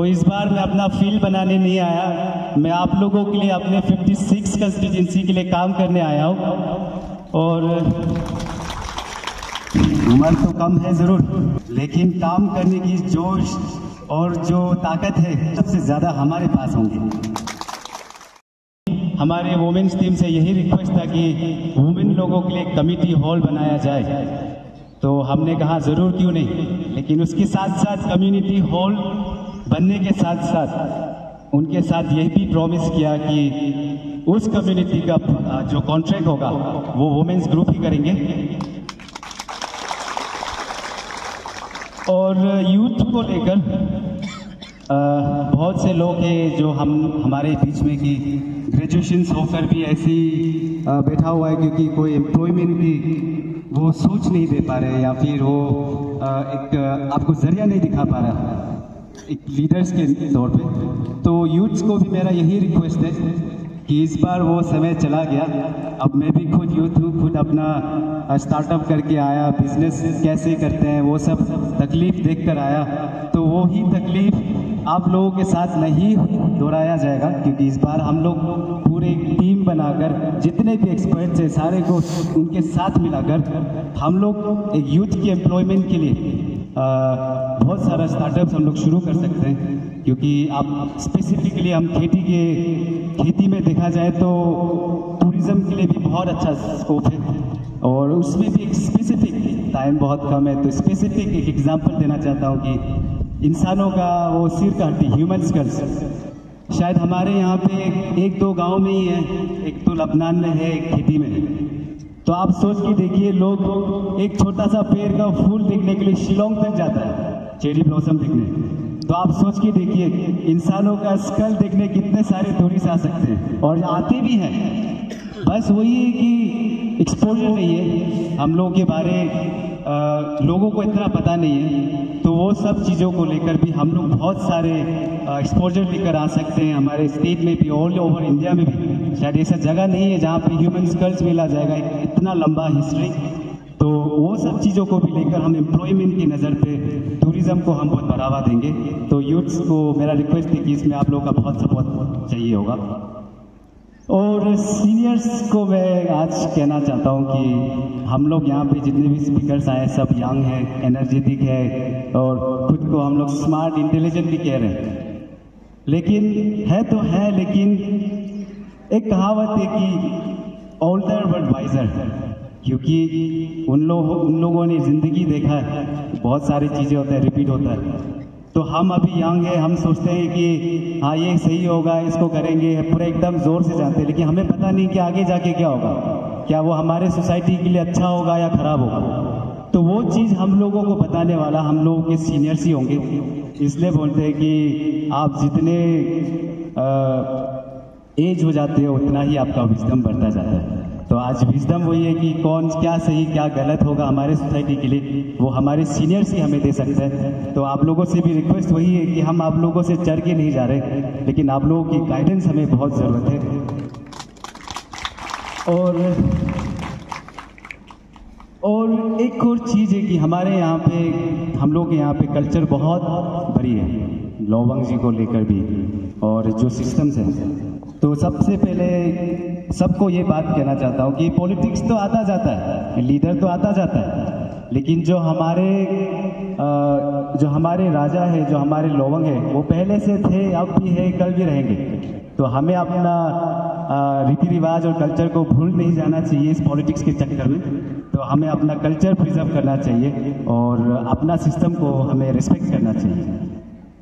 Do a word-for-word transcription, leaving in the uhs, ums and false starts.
तो इस बार मैं अपना फील बनाने नहीं आया, मैं आप लोगों के लिए अपने छप्पन कंस्टिट्यूंसी के लिए काम करने आया हूँ। और उम्र तो कम है ज़रूर, लेकिन काम करने की जोश और जो ताकत है सबसे ज़्यादा हमारे पास होंगे। हमारे वुमेन्स टीम से यही रिक्वेस्ट था कि वुमेन लोगों के लिए कमिटी हॉल बनाया जाए, तो हमने कहा ज़रूर क्यों नहीं, लेकिन उसके साथ साथ कम्युनिटी हॉल बनने के साथ साथ उनके साथ यह भी प्रॉमिस किया कि उस कम्युनिटी का जो कॉन्ट्रैक्ट होगा वो वुमेन्स ग्रुप ही करेंगे। और यूथ को लेकर बहुत से लोग हैं जो हम हमारे बीच में कि ग्रेजुएशन होकर भी ऐसी बैठा हुआ है क्योंकि कोई एम्प्लॉयमेंट की वो सोच नहीं दे पा रहे, या फिर वो एक आपको जरिया नहीं दिखा पा रहा एक लीडर्स के तौर पे। तो यूथ्स को भी मेरा यही रिक्वेस्ट है कि इस बार वो समय चला गया। अब मैं भी खुद यूथ हूँ, खुद अपना स्टार्टअप करके आया, बिजनेस कैसे करते हैं वो सब तकलीफ देख कर आया, तो वो ही तकलीफ आप लोगों के साथ नहीं दोहराया जाएगा, क्योंकि इस बार हम लोग पूरे टीम बनाकर जितने भी एक्सपर्ट्स हैं सारे को उनके साथ मिलाकर हम लोग एक यूथ की एम्प्लॉयमेंट के लिए आ, बहुत सारा स्टार्टअप्स हम लोग शुरू कर सकते हैं। क्योंकि आप स्पेसिफिकली हम खेती के खेती में देखा जाए तो टूरिज्म के लिए भी बहुत अच्छा स्कोप है, और उसमें भी एक स्पेसिफिक टाइम बहुत कम है। तो स्पेसिफिक एक एग्जांपल देना चाहता हूँ कि इंसानों का वो सिर का हड्डी, ह्यूमन स्कल्स, शायद हमारे यहाँ पे एक, एक दो गांव में ही है, एक तो लबनान में है, एक खेती में है। तो आप सोच के देखिए, लोग एक छोटा सा पेड़ का फूल देखने के लिए शिलोंग तक जाता है, चेरी ब्लॉसम देखने। तो आप सोच के देखिए, इंसानों का स्कल देखने कितने सारे टूरिस्ट आ सकते हैं, और आते भी हैं। बस वही है कि एक्सपोजर नहीं है हम लोगों के बारे, आ, लोगों को इतना पता नहीं है। तो वो सब चीज़ों को लेकर भी हम लोग बहुत सारे एक्सपोजर लेकर आ सकते हैं। हमारे स्टेट में भी, ऑल ओवर इंडिया में भी शायद ऐसा जगह नहीं है जहाँ पे ह्यूमन स्कल्स मिला जाएगा, इतना लंबा हिस्ट्री। तो वो सब चीज़ों को भी लेकर हम एम्प्लॉयमेंट की नज़र पे टूरिज़्म को हम बहुत बढ़ावा देंगे। तो यूथ्स को मेरा रिक्वेस्ट है कि इसमें आप लोगों का बहुत सपोर्ट चाहिए होगा। और सीनियर्स को मैं आज कहना चाहता हूं कि हम लोग यहाँ पे जितने भी स्पीकर्स आए सब यंग हैं, एनर्जेटिक है, और खुद को हम लोग स्मार्ट इंटेलिजेंट भी कह रहे हैं, लेकिन है तो है, लेकिन एक कहावत है कि ओल्डर बट वाइजर, क्योंकि उन लोगों उन लोगों ने ज़िंदगी देखा है, बहुत सारी चीज़ें होता है, रिपीट होता है। तो हम अभी यंग है, हम सोचते हैं कि हाँ ये सही होगा, इसको करेंगे, पूरा एकदम जोर से जाते हैं, लेकिन हमें पता नहीं कि आगे जाके क्या होगा, क्या वो हमारे सोसाइटी के लिए अच्छा होगा या खराब होगा। तो वो चीज़ हम लोगों को बताने वाला हम लोगों के सीनियर्स ही होंगे। इसलिए बोलते हैं कि आप जितने एज हो जाते हो उतना ही आपका विजडम बढ़ता जाता है। तो आज विजडम वही है कि कौन क्या सही क्या गलत होगा हमारे सोसाइटी के लिए, वो हमारे सीनियर्स ही हमें दे सकते हैं। तो आप लोगों से भी रिक्वेस्ट वही है कि हम आप लोगों से चढ़ के नहीं जा रहे, लेकिन आप लोगों की गाइडेंस हमें बहुत ज़रूरत है। और और एक और चीज़ है कि हमारे यहाँ पे, हम लोग के यहाँ पे कल्चर बहुत बड़ी है, लोबंग जी को लेकर भी, और जो सिस्टम्स हैं। तो सबसे पहले सबको ये बात कहना चाहता हूँ कि पॉलिटिक्स तो आता जाता है, लीडर तो आता जाता है, लेकिन जो हमारे जो हमारे राजा है, जो हमारे लोबंग है, वो पहले से थे, अब भी है, कल भी रहेंगे। तो हमें अपना रीति रिवाज और कल्चर को भूल नहीं जाना चाहिए इस पॉलिटिक्स के चक्कर में। तो हमें अपना कल्चर प्रिजर्व करना चाहिए और अपना सिस्टम को हमें रिस्पेक्ट करना चाहिए।